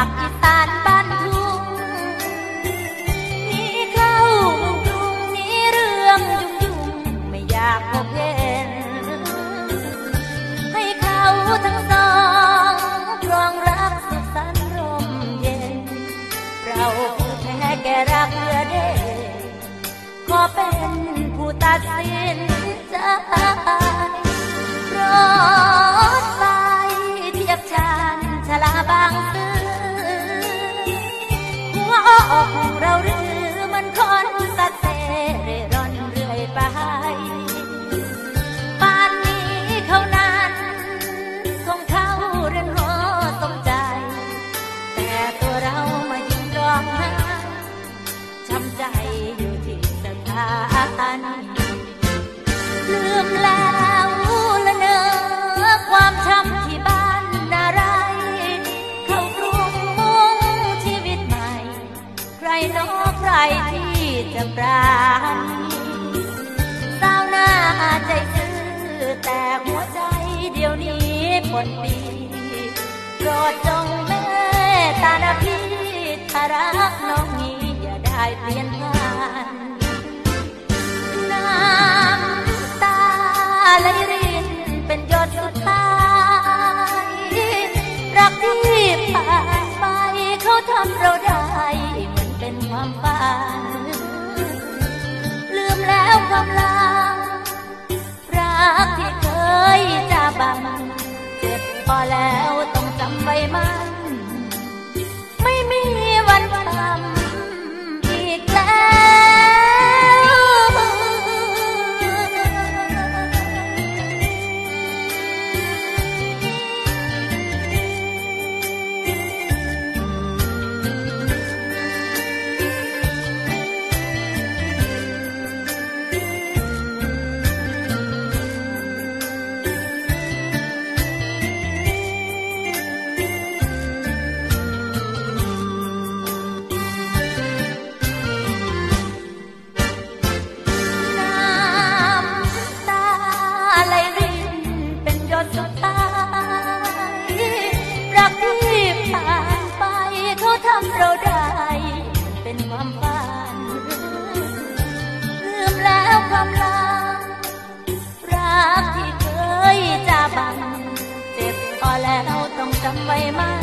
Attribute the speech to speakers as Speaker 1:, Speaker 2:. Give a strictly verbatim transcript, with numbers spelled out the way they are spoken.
Speaker 1: ากอีสานบ้านทุ่งมีเข้ากรุงมีเรื่องยุ่งยุ่งไม่อยากพบเห็นให้เขาทั้งสองครองรักสุขสันต์ร่มเย็นเราผู้แพ้แก่รักเรือเด่นขอเป็นผู้ตัดสินใจรถไฟเทียบชานชลาบางซื่อหัวอกเราหรือมันคนสัตย์เสเร่ร่อนเรื่อยไปป่านนี้เขานั้นคงเข้าเรือนหอสมใจแต่ตัวเรามายืนร้องไห้ช้ำใจอยู่ที่สถานีลืมแล้วละเนอความช้ำที่บ้านนาไรเข้ากรุงมุ่งชีวิตใหม่ใครน้อใครที่จะปราณีสาวหน้าใจซื่อแต่หัวใจเดี๋ยวนี้ปนปีโปรดจงเมตตานะพี่ถ้ารักน้องนี้อย่าได้เปลี่ยนผ่านน้ำตาไหลรินเป็นหยดสุดท้ายรักที่ผ่านไปเขาทำเราได้เหมือนเป็นความฝันลืมแล้วความลารักที่เคยจะบังเจ็บพอแล้วต้องจำไว้มันไม่มีวันทำอีกแล้วเราได้เป็นความฝันลืมแล้วความลังรักที่เคยจะบังเจ็บพอแล้วต้องจำไว้มัน